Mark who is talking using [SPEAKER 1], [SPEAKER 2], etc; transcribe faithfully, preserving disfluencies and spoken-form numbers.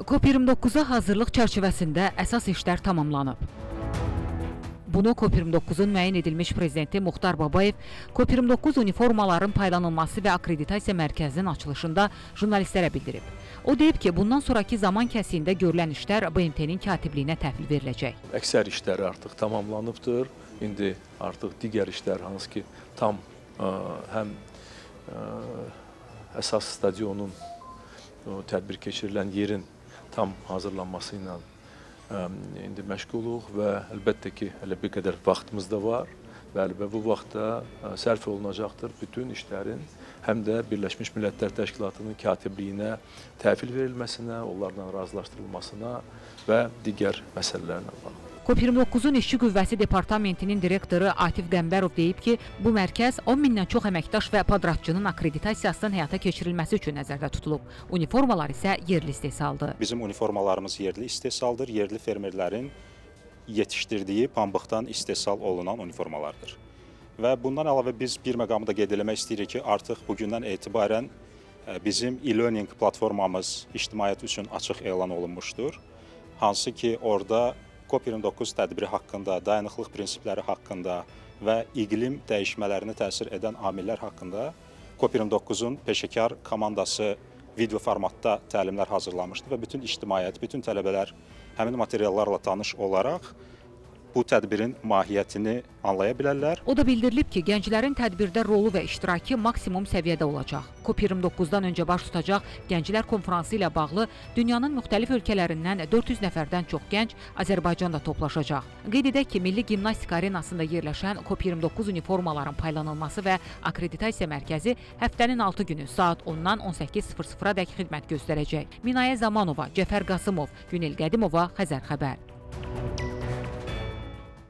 [SPEAKER 1] COP iyirmi doqquza hazırlıq çərçivəsində əsas işlər tamamlanıb. Bunu COP iyirmi doqquzun müəyyən edilmiş prezidenti Muxtar Babayev COP iyirmi doqquz uniformaların paylanılması və akreditasiya mərkəzinin açılışında jurnalistlərə bildirib. O deyib ki, bundan sonraki zaman kəsiyində görülən işlər B M T-nin katibliyinə təhvil veriləcək.
[SPEAKER 2] Əksər işlər artıq tamamlanıbdır. İndi artıq digər işlər hansı ki tam ə, həm ə, əsas stadionun tədbir keçirilən yerin tam hazırlanması ilə ə, indi məşğuluq və əlbəttə ki, hələ bir qədər vaxtımız da var. Bəli, və bu vaxtda ə, sərf olunacaqdır bütün işlərin həm də Birləşmiş Millətlər Təşkilatının katibliyinə təhvil verilməsinə, onlarla razılaşdırılmasına və digər məsələlərlə bağlı.
[SPEAKER 1] COP iyirmi doqquzun İşçi Qüvvəsi Departamentinin direktoru Atif Qəmbərov deyib ki, bu mərkəz on mindən çox əməkdaş və padratçının akreditasiyasının həyata keçirilməsi üçün nəzərdə tutulub. Uniformalar isə yerli istehsaldır.
[SPEAKER 3] Bizim uniformalarımız yerli istehsaldır, yerli fermerlərin yetişdirdiyi pambıqdan istehsal olunan uniformalardır. Və bundan əlavə biz bir məqamı da qeyd eləmək istəyirik ki, artıq bugündən etibarən bizim e-learning platformamız ictimaiyyət üçün açıq elan olunmuşdur. Hansı ki, orada COP iyirmi doqquz tədbiri haqqında, dayanıqlıq prinsipləri haqqında və iqlim dəyişmələrinə təsir edən amillər haqqında COP iyirmi doqquzun peşəkar komandası video formatda təlimlər hazırlamışdı və bütün ictimaiyyət, bütün tələbələr həmin materiallarla tanış olaraq bu tədbirin mahiyyətini anlaya bilərlər.
[SPEAKER 1] O da bildirilib ki, gənclərin tədbirdə rolu və iştirakı maksimum səviyyədə olacaq. COP iyirmi doqquzdan öncə baş tutacaq Gənclər Konfransı ilə bağlı dünyanın müxtəlif ölkələrindən dörd yüz nəfərdən çox gənc Azərbaycanda toplaşacaq. Qeyd edək ki, Milli Gimnastika Arenasında yerləşən COP iyirmi doqquz uniformaların paylanılması və akreditasiya mərkəzi həftənin altı günü saat ondan on səkkiz sıfır sıfıra dək xidmət göstərəcək. Minayə Zamanova, Cəfər Qasımov, Günel Qədimova, Xəzər xəbər.